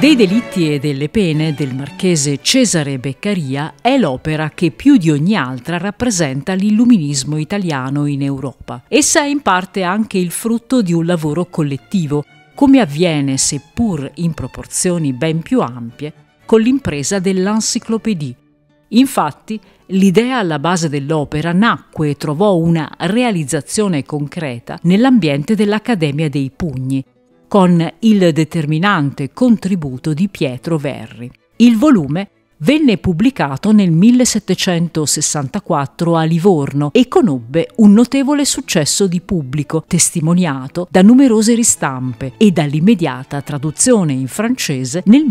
Dei delitti e delle pene del marchese Cesare Beccaria è l'opera che più di ogni altra rappresenta l'illuminismo italiano in Europa. Essa è in parte anche il frutto di un lavoro collettivo, come avviene, seppur in proporzioni ben più ampie, con l'impresa dell'Encyclopédie. Infatti, l'idea alla base dell'opera nacque e trovò una realizzazione concreta nell'ambiente dell'Accademia dei Pugni, con il determinante contributo di Pietro Verri. Il volume venne pubblicato nel 1764 a Livorno e conobbe un notevole successo di pubblico, testimoniato da numerose ristampe e dall'immediata traduzione in francese nel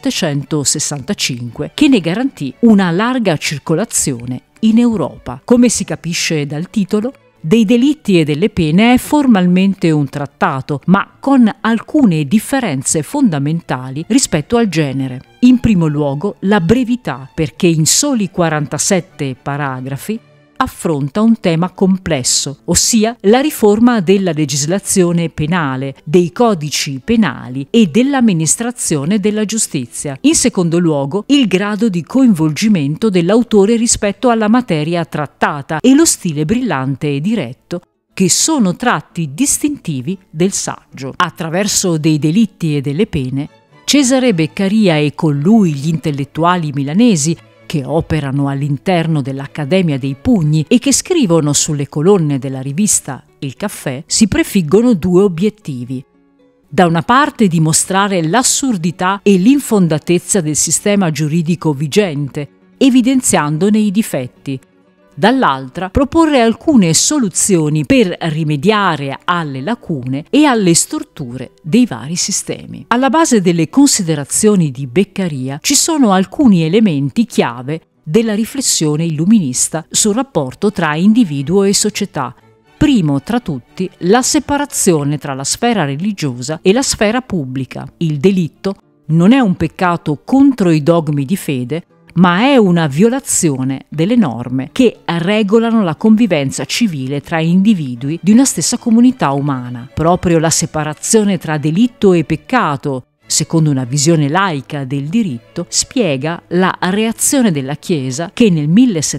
1765, che ne garantì una larga circolazione in Europa. Come si capisce dal titolo, Dei delitti e delle pene è formalmente un trattato, ma con alcune differenze fondamentali rispetto al genere. In primo luogo, la brevità, perché in soli 47 paragrafi affronta un tema complesso, ossia la riforma della legislazione penale, dei codici penali e dell'amministrazione della giustizia. In secondo luogo, il grado di coinvolgimento dell'autore rispetto alla materia trattata e lo stile brillante e diretto, che sono tratti distintivi del saggio. Attraverso Dei delitti e delle pene, Cesare Beccaria e con lui gli intellettuali milanesi che operano all'interno dell'Accademia dei Pugni e che scrivono sulle colonne della rivista Il Caffè, si prefiggono due obiettivi. Da una parte dimostrare l'assurdità e l'infondatezza del sistema giuridico vigente, evidenziandone i difetti. Dall'altra proporre alcune soluzioni per rimediare alle lacune e alle storture dei vari sistemi. Alla base delle considerazioni di Beccaria ci sono alcuni elementi chiave della riflessione illuminista sul rapporto tra individuo e società. Primo tra tutti, la separazione tra la sfera religiosa e la sfera pubblica. Il delitto non è un peccato contro i dogmi di fede, ma è una violazione delle norme che regolano la convivenza civile tra individui di una stessa comunità umana. Proprio la separazione tra delitto e peccato, secondo una visione laica del diritto, spiega la reazione della Chiesa che nel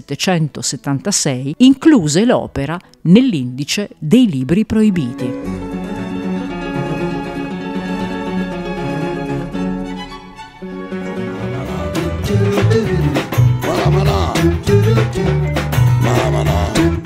1776 incluse l'opera nell'indice dei libri proibiti. Mama,